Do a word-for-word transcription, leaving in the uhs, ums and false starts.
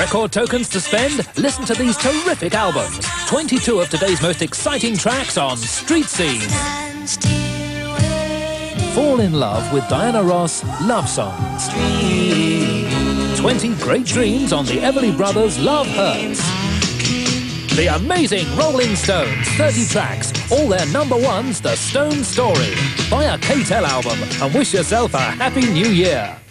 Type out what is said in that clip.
Record tokens to spend? Listen to these terrific albums. twenty-two of today's most exciting tracks on Street Scene. Fall in Love with Diana Ross Love Songs. twenty great dreams on the Everly Brothers Love Hurts. The amazing Rolling Stones, thirty tracks, all their number ones, The Stone Story. Buy a K-tel album and wish yourself a happy new year.